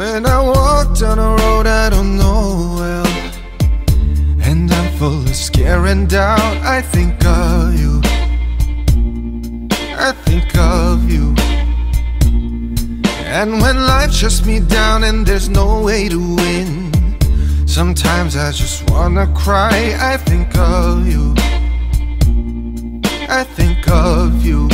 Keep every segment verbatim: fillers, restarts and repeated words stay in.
When I walk down a road I don't know well, and I'm full of scare and doubt, I think of you, I think of you. And when life shuts me down and there's no way to win, sometimes I just wanna cry. I think of you, I think of you.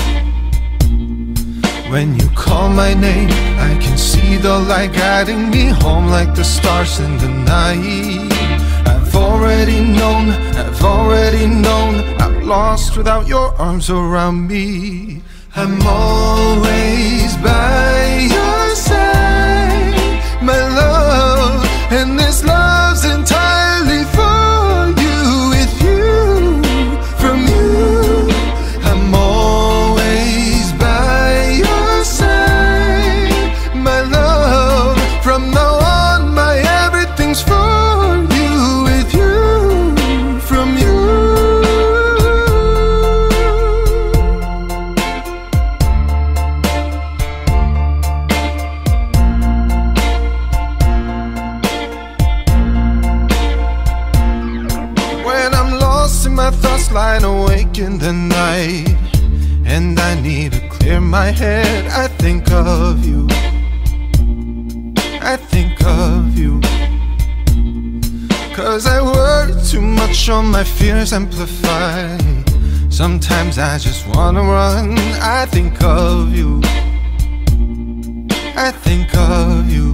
When you call my name, I can see the light guiding me home like the stars in the night. I've already known, I've already known, I'm lost without your arms around me. I'm always by your side, my love, and this love's entirely for you, with you, from you. I'm always by your side, my love, from now on my everything's for you, with you, from you. My thoughts lying awake in the night, and I need to clear my head. I think of you, I think of you. Cause I worry too much on my fears amplify. Sometimes I just wanna run. I think of you, I think of you.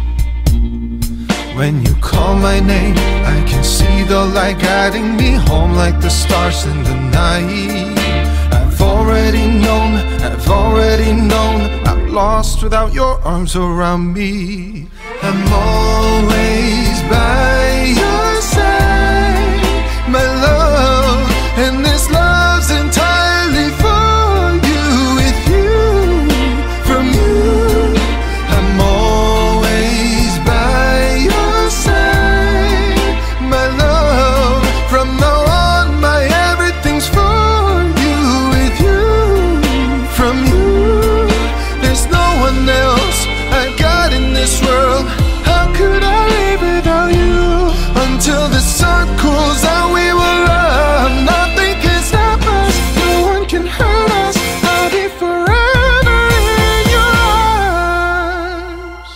When you call my name, I can see the light guiding me home like the stars in the night. I've already known, I've already known, I'm lost without your arms around me. I'm always by your side, my love, and this love's entirely for you, with you, from you. I'm always by your side, my love, from now on my everything's for you, with you, from you. There's no one else I got in this world. How could I live without you? Until the sun cools out we will love. Nothing can stop us, no one can hurt us. I'll be forever in your arms.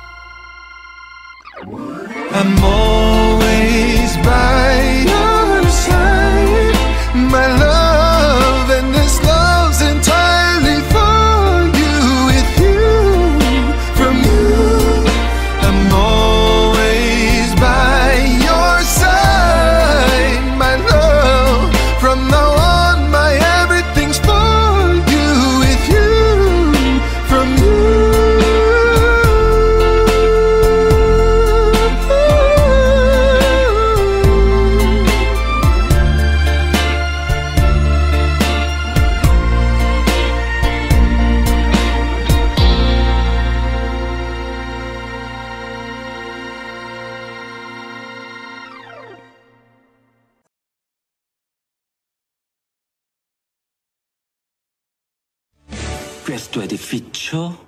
I'm always by your side, my love, and this love's entirely for you, with you, from you. I'm always by your side, my love, from now on my everything's for you, with you, from you. Questo è difficile.